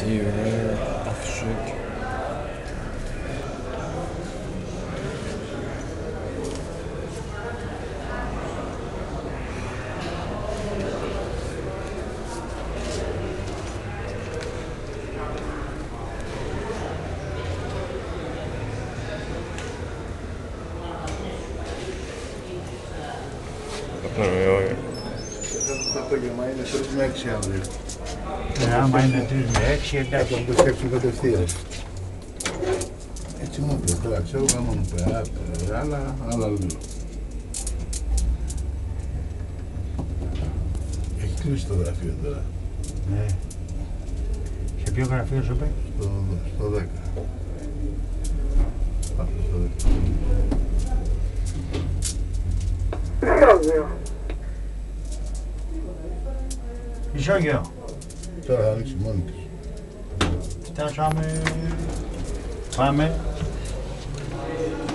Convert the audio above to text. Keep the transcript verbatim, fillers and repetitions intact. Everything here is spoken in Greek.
Zeeuwen, afzoek. Το απόγευμα είναι τρεις με έξι αύριο. Άμα είναι τρεις με έξι, εντάξει. Θα τον προσέξουν κατευθείαν. Έτσι μου είπε, τώρα ξέρω άμα μου πει, άλλα, άλλα λέω. Έχει κλείσει το γραφείο τώρα. Ναι. Σε ποιο γραφείο σου είπε? Στο, στο δέκα. Αυτό στο δέκα. Ισόγειο. Τώρα θα ανοίξει μόνη της. Φτάσαμε. Πάμε.